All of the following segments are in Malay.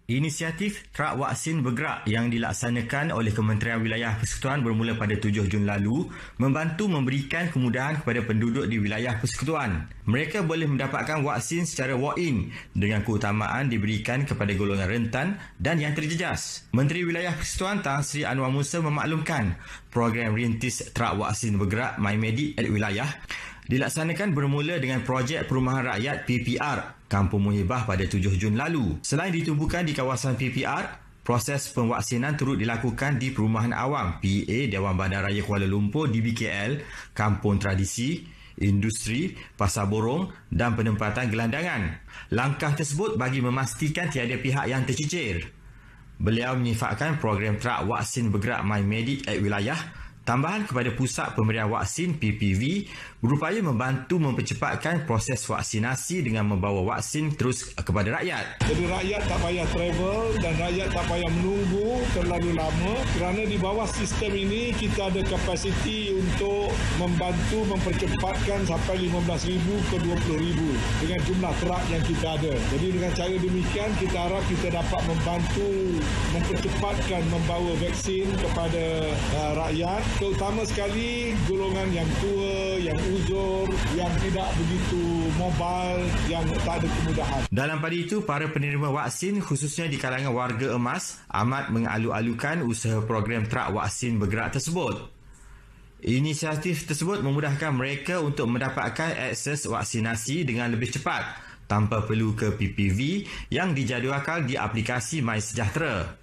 Inisiatif Trak Vaksin Bergerak yang dilaksanakan oleh Kementerian Wilayah Persekutuan bermula pada 7 Jun lalu membantu memberikan kemudahan kepada penduduk di wilayah persekutuan. Mereka boleh mendapatkan vaksin secara walk-in dengan keutamaan diberikan kepada golongan rentan dan yang terjejas. Menteri Wilayah Persekutuan Tan Sri Anwar Musa memaklumkan program rintis Trak Vaksin Bergerak MyMedic at Wilayah dilaksanakan bermula dengan projek Perumahan Rakyat PPR Kampung Muhibah pada 7 Jun lalu. Selain ditumpukan di kawasan PPR, proses pemvaksinan turut dilakukan di Perumahan Awam PA Dewan Bandaraya Kuala Lumpur DBKL, Kampung Tradisi, Industri, Pasar Borong dan penempatan gelandangan. Langkah tersebut bagi memastikan tiada pihak yang tercicir. Beliau menyifatkan program Trak Vaksin Bergerak MyMedic at Wilayah tambahan kepada Pusat Pemberian Vaksin PPV berupaya membantu mempercepatkan proses vaksinasi dengan membawa vaksin terus kepada rakyat. Jadi rakyat tak payah travel dan rakyat tak payah menunggu terlalu lama kerana di bawah sistem ini kita ada kapasiti untuk membantu mempercepatkan sampai 15,000 ke 20,000 dengan jumlah terak yang kita ada. Jadi dengan cara demikian kita harap kita dapat membantu mempercepatkan membawa vaksin kepada rakyat, terutama sekali golongan yang tua, yang uzur, yang tidak begitu mobile, yang tak ada kemudahan. Dalam pada itu, para penerima vaksin khususnya di kalangan warga emas amat mengalu-alukan usaha program Trak Vaksin Bergerak tersebut. Inisiatif tersebut memudahkan mereka untuk mendapatkan akses vaksinasi dengan lebih cepat tanpa perlu ke PPV yang dijadualkan di aplikasi MySejahtera.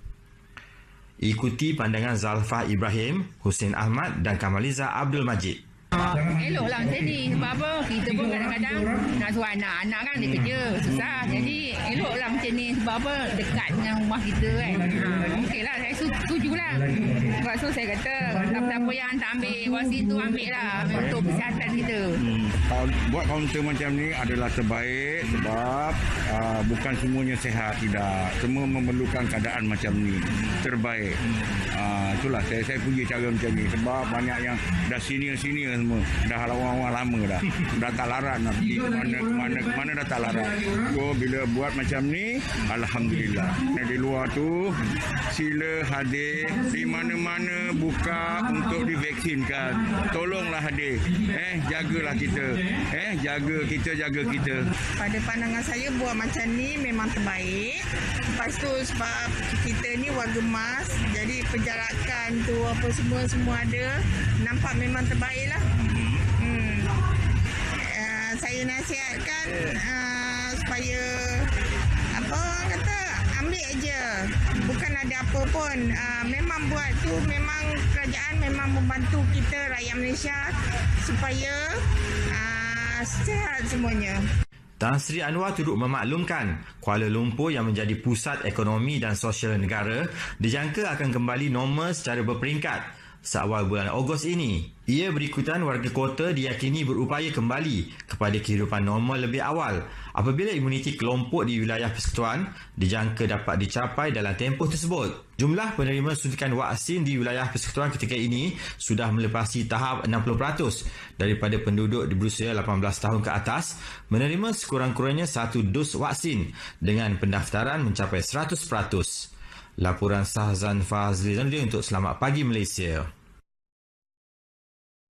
Ikuti pandangan Zalfah Ibrahim, Hussein Ahmad dan Kamaliza Abdul Majid. Eloklah macam ni. Sebab apa? Kita pun kadang-kadang nak suruh anak-anak kan dia kerja. Susah. Jadi eloklah macam ni. Sebab apa? Dekat dengan rumah kita kan. Okeylah. Saya setujulah. Sebab tu saya kata siapa yang tak ambil vaksin tu ambil lah. Untuk kesihatan kita. Buat kaunter macam ni adalah terbaik sebab bukan semuanya sihat. Tidak. Semua memerlukan keadaan macam ni. Terbaik. Itulah saya puji cara macam ni. Sebab banyak yang dah senior semua, dah orang-orang lama dah tak larat nak pergi ke mana dah tak larat. So bila buat macam ni, alhamdulillah. Di luar tu sila hadir di mana-mana buka untuk divaksinkan. Tolonglah hadir. Jagalah kita. Jaga kita. Pada pandangan saya buat macam ni memang terbaik. Lepas tu sebab kita ni warga emas, jadi penjarakan tu apa semua ada, nampak memang terbaik lah. Saya nasihatkan supaya ambil aja, bukan ada apa pun. Memang buat tu memang kerajaan memang membantu kita rakyat Malaysia supaya sihat semuanya. Tan Sri Anwar turut memaklumkan Kuala Lumpur yang menjadi pusat ekonomi dan sosial negara dijangka akan kembali normal secara berperingkat seawal bulan Ogos ini. Ia berikutan warga kota diyakini berupaya kembali kepada kehidupan normal lebih awal apabila imuniti kelompok di wilayah persekutuan dijangka dapat dicapai dalam tempoh tersebut. Jumlah penerima suntikan vaksin di wilayah persekutuan ketika ini sudah melepasi tahap 60% daripada penduduk berusia 18 tahun ke atas menerima sekurang-kurangnya 1 dos vaksin dengan pendaftaran mencapai 100%. Laporan Sahzan Fazli untuk Selamat Pagi Malaysia.